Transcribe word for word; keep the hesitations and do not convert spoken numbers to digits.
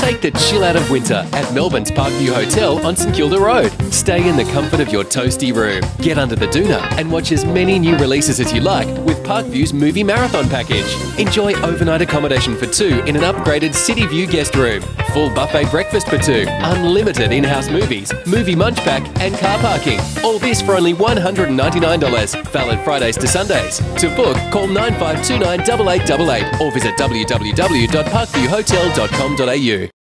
Take the chill out of winter at Melbourne's Parkview Hotel on St Kilda Rd. Stay in the comfort of your toasty room, get under the doona and watch as many new releases as you like with Parkview's movie marathon package. Enjoy overnight accommodation for two in an upgraded City View guest room, full buffet breakfast for two, unlimited in-house movies, movie munch pack and car parking. All this for only one hundred ninety-nine dollars, valid Fridays to Sundays. To book, call nine five two nine eight eight eight eight or visit w w w dot parkview hotel dot com dot a u.